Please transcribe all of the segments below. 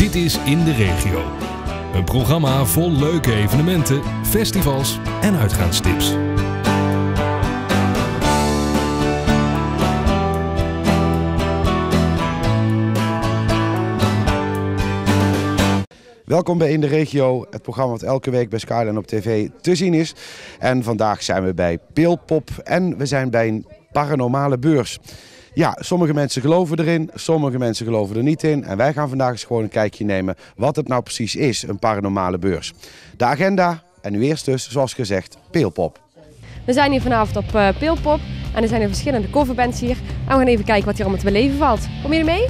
Dit is In de Regio. Een programma vol leuke evenementen, festivals en uitgaanstips. Welkom bij In de Regio, het programma wat elke week bij Skyline op tv te zien is. En vandaag zijn we bij Peelpop en we zijn bij een paranormale beurs. Ja, sommige mensen geloven erin, sommige mensen geloven er niet in. En wij gaan vandaag eens gewoon een kijkje nemen wat het nou precies is, een paranormale beurs. De agenda en nu eerst dus, zoals gezegd, Peelpop. We zijn hier vanavond op Peelpop en er zijn er verschillende coverbands hier. En we gaan even kijken wat hier allemaal te beleven valt. Kom je mee?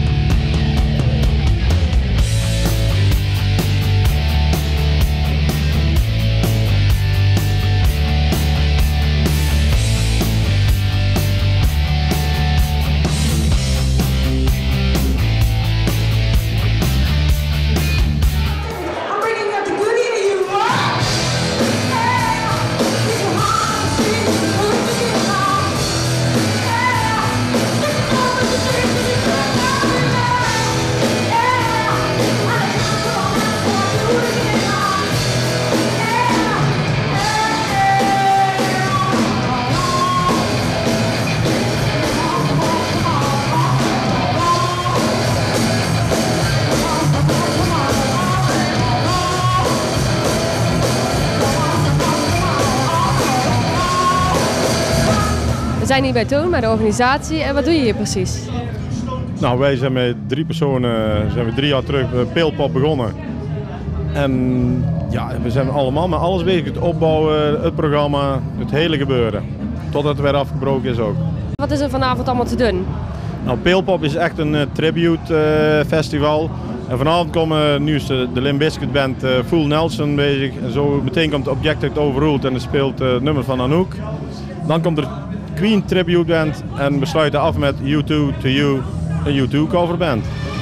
We zijn hier bij Toon, bij de organisatie. En wat doe je hier precies? Nou, wij zijn met 3 personen, zijn we 3 jaar terug met Peelpop begonnen. En ja, we zijn allemaal met alles bezig. Het opbouwen, het programma, het hele gebeuren. Totdat het weer afgebroken is ook. Wat is er vanavond allemaal te doen? Nou, Peelpop is echt een tribute festival. En vanavond komen nu is de Limp Bizkit band Full Nelson bezig. En zo meteen komt Objected Overruled en er speelt het nummer van Anouk. Dan komt er Queen Tribute Band en we sluiten af met U2 To You, een U2 coverband.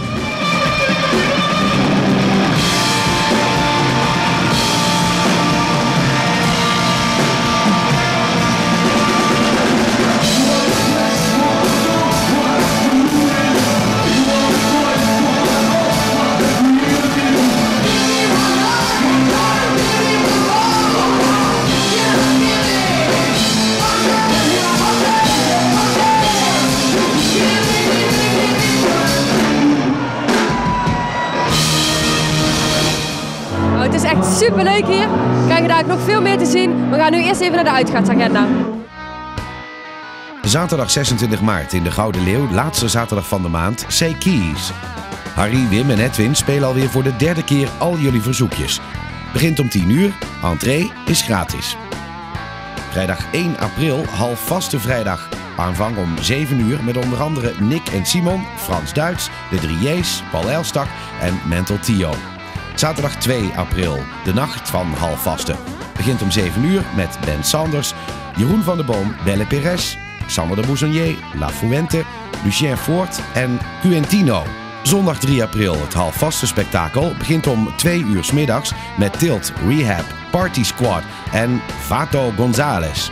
Het is echt super leuk hier. We krijgen daar nog veel meer te zien. We gaan nu eerst even naar de uitgaansagenda. Zaterdag 26 maart in de Gouden Leeuw, laatste zaterdag van de maand, Say Keys. Harry, Wim en Edwin spelen alweer voor de 3e keer al jullie verzoekjes. Begint om 10 uur, entree is gratis. Vrijdag 1 april, halfvaste vrijdag. Aanvang om 7 uur met onder andere Nick en Simon, Frans Duits, de 3 J's, Paul Elstak en Mental Tio. Zaterdag 2 april, de nacht van halfvaste. Begint om 7 uur met Ben Sanders, Jeroen van der Boom, Belle Perez, Sander de Bouzonnier, La Fuente, Lucien Fort en Quintino. Zondag 3 april, het halfvaste spektakel, begint om 2 uur 's middags met Tilt, Rehab, Party Squad en Vato González.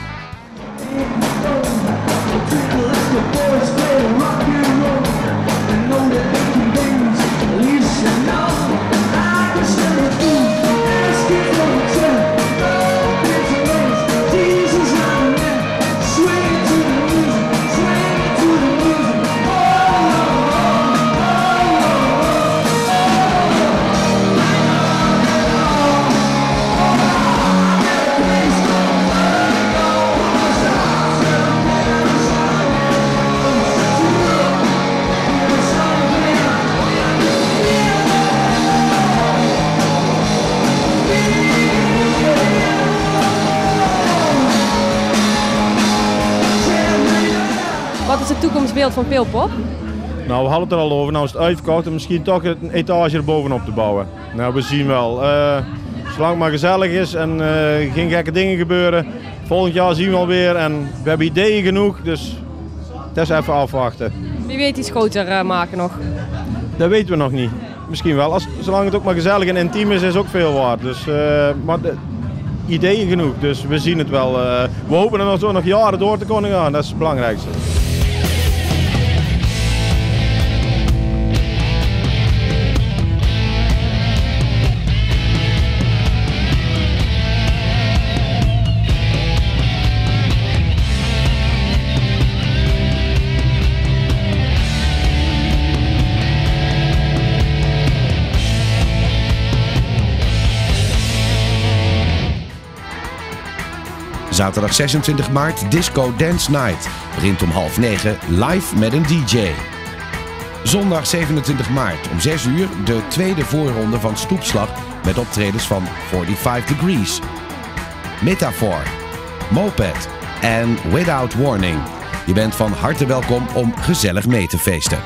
Wat is het toekomstbeeld van Peelpop? Nou, we hadden het er al over. Nou is het uitverkocht en misschien toch een etage erbovenop te bouwen. Nou, we zien wel. Zolang het maar gezellig is en geen gekke dingen gebeuren. Volgend jaar zien we alweer en we hebben ideeën genoeg, dus het is even afwachten. Wie weet iets groter maken nog. Dat weten we nog niet. Misschien wel. Zolang het ook maar gezellig en intiem is, is ook veel waard. Dus, maar ideeën genoeg, dus we zien het wel. We hopen er nog jaren door te kunnen gaan, dat is het belangrijkste. Zaterdag 26 maart Disco Dance Night. Begint om 20:30 live met een DJ. Zondag 27 maart om 6 uur de tweede voorronde van Stoepslag met optredens van 45 Degrees, Metaphor, Moped en Without Warning. Je bent van harte welkom om gezellig mee te feesten.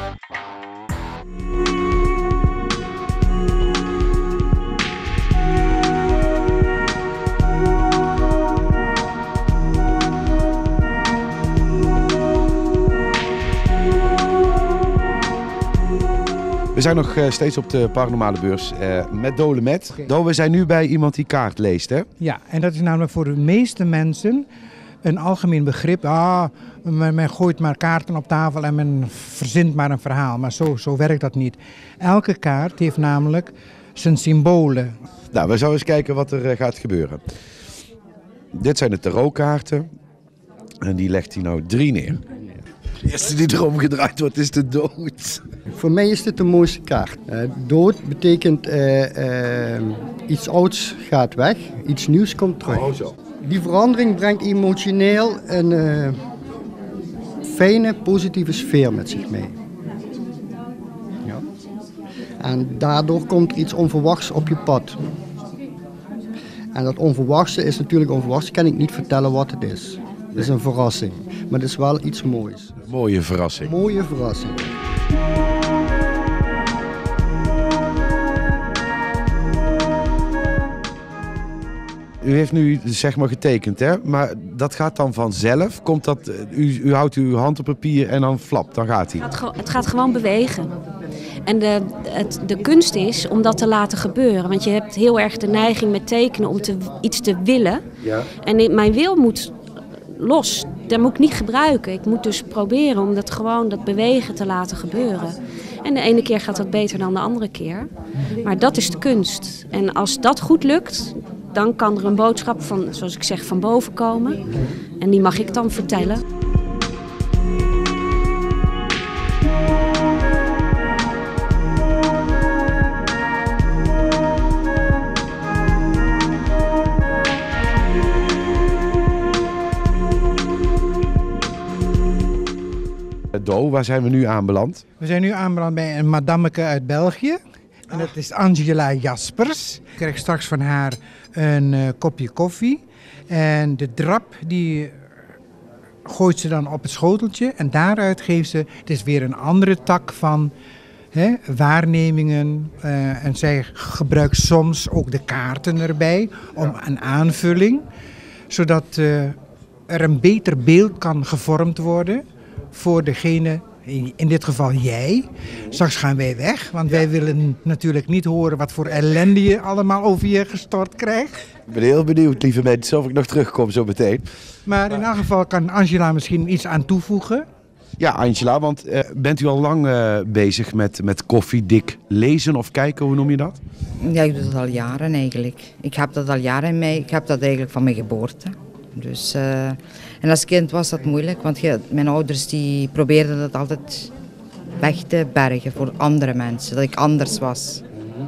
We zijn nog steeds op de paranormale beurs met Dole Met. Do, we zijn nu bij iemand die kaart leest, hè? Ja, en dat is namelijk voor de meeste mensen een algemeen begrip. Men gooit maar kaarten op tafel en men verzint maar een verhaal. Maar zo werkt dat niet. Elke kaart heeft namelijk zijn symbolen. Nou, we zouden eens kijken wat er gaat gebeuren. Dit zijn de tarotkaarten. En die legt hij nou 3 neer. De eerste die erom gedraaid wordt is de dood. Voor mij is dit de mooiste kaart. Dood betekent iets ouds gaat weg, iets nieuws komt terug. Oh, zo. Die verandering brengt emotioneel een fijne, positieve sfeer met zich mee. Ja. En daardoor komt er iets onverwachts op je pad. En dat onverwachte is natuurlijk onverwachts, kan ik niet vertellen wat het is. Het is een verrassing, maar het is wel iets moois. Mooie verrassing. Mooie verrassing. U heeft nu zeg maar getekend, hè? Maar dat gaat dan vanzelf? Komt dat, u houdt uw hand op papier en dan flap, dan gaat hij? Het gaat gewoon bewegen. En de kunst is om dat te laten gebeuren. Want je hebt heel erg de neiging met tekenen om iets te willen. Ja. En mijn wil moet los. Dat moet ik niet gebruiken. Ik moet dus proberen om dat bewegen te laten gebeuren. En de ene keer gaat dat beter dan de andere keer. Maar dat is de kunst. En als dat goed lukt, dan kan er een boodschap van, zoals ik zeg, van boven komen. En die mag ik dan vertellen. Do, waar zijn we nu aanbeland? We zijn nu aanbeland bij een madameke uit België. En dat is Angela Jaspers. Ik krijg straks van haar een kopje koffie. En de drap die gooit ze dan op het schoteltje. En daaruit geeft ze, het is weer een andere tak van waarnemingen. En zij gebruikt soms ook de kaarten erbij om een aanvulling. Zodat er een beter beeld kan gevormd worden voor degene, in dit geval jij. Straks gaan wij weg, want wij willen natuurlijk niet horen wat voor ellende je allemaal over je gestort krijgt. Ik ben heel benieuwd, lieve mensen, of ik nog terugkom zo meteen. Maar in elk geval kan Angela misschien iets aan toevoegen. Ja, Angela, want bent u al lang bezig met koffiedik lezen of kijken, hoe noem je dat? Ja, ik doe dat al jaren eigenlijk. Ik heb dat al jaren in mij, ik heb dat eigenlijk van mijn geboorte. Dus, en als kind was dat moeilijk, want mijn ouders die probeerden dat altijd weg te bergen voor andere mensen, dat ik anders was.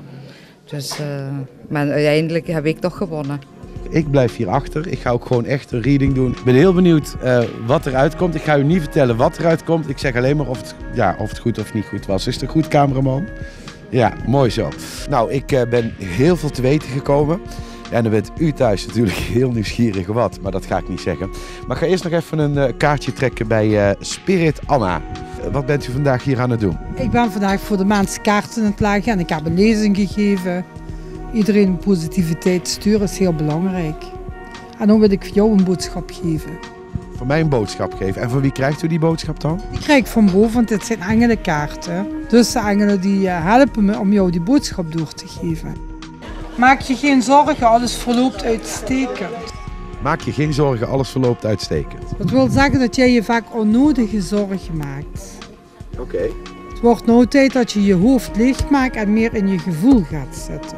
Dus, maar uiteindelijk heb ik toch gewonnen. Ik blijf hier achter, ik ga ook gewoon echt een reading doen. Ik ben heel benieuwd wat eruit komt. Ik ga u niet vertellen wat eruit komt, ik zeg alleen maar of het goed of niet goed was. Is het een goed, cameraman? Ja, mooi zo. Nou, ik ben heel veel te weten gekomen. En dan bent u thuis natuurlijk heel nieuwsgierig wat, maar dat ga ik niet zeggen. Maar ik ga eerst nog even een kaartje trekken bij Spirit Anna. Wat bent u vandaag hier aan het doen? Ik ben vandaag voor de mensen kaarten aan het leggen en ik heb een lezing gegeven. Iedereen positiviteit sturen is heel belangrijk. En dan wil ik jou een boodschap geven. Voor mij een boodschap geven. En van wie krijgt u die boodschap dan? Die krijg ik van boven, want dit zijn engelenkaarten. Dus de engelen die helpen me om jou die boodschap door te geven. Maak je geen zorgen, alles verloopt uitstekend. Maak je geen zorgen, alles verloopt uitstekend. Dat wil zeggen dat jij je vaak onnodige zorgen maakt. Oké. Het wordt nou tijd dat je je hoofd leeg maakt en meer in je gevoel gaat zitten.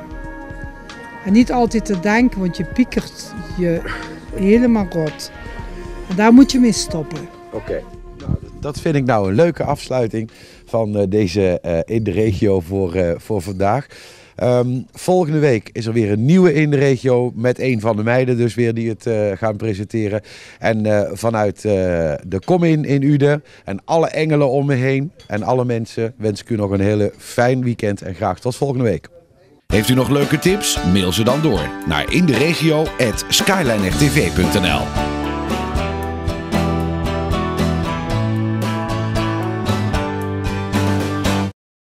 En niet altijd te denken, want je piekert je helemaal rot. En daar moet je mee stoppen. Oké. Nou, dat vind ik nou een leuke afsluiting van deze in de regio voor vandaag. Volgende week is er weer een nieuwe in de regio met een van de meiden dus weer die het gaan presenteren. En vanuit de Kom-in in Uden en alle engelen om me heen en alle mensen wens ik u nog een hele fijn weekend en graag tot volgende week. Heeft u nog leuke tips? Mail ze dan door naar inderegio@skylinertv.nl.